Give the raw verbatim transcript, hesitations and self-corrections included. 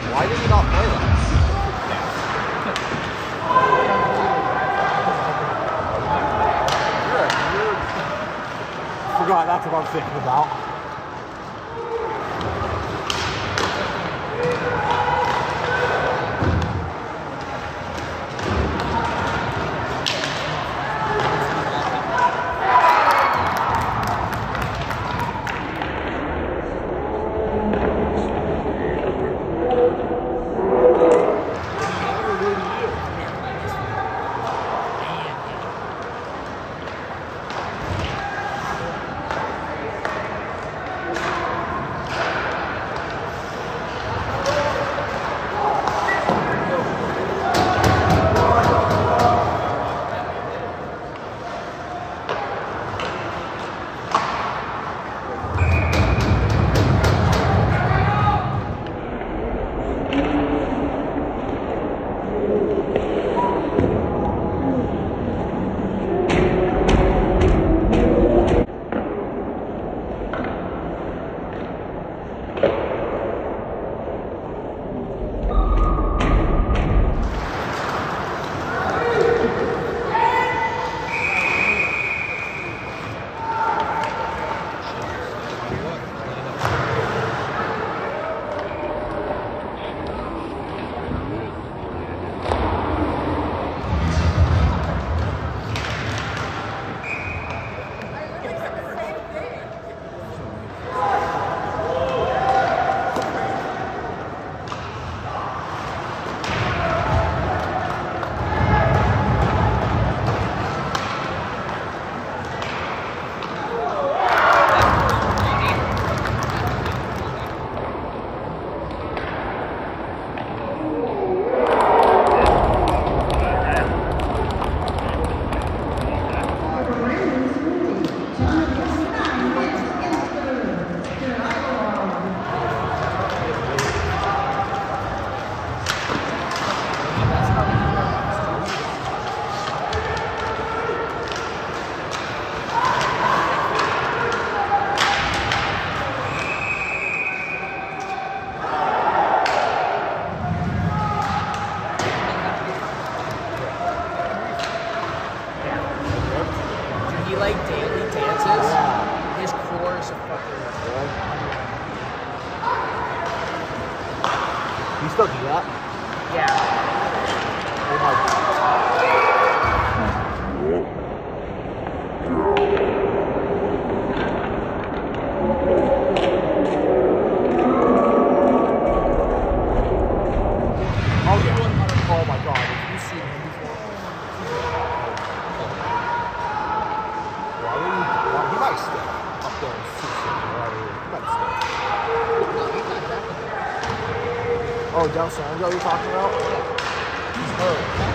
Why did he not play that? Forgot that's what I'm thinking about. Like daily dances, yeah. His core is a fucking. You still do that? Yeah. Oh my God. Oh yeah. Oh my God. Have you seen him before? He might stay up there in six city right here. He might stay. Oh, Del Sandro you're talking about? He's hurt.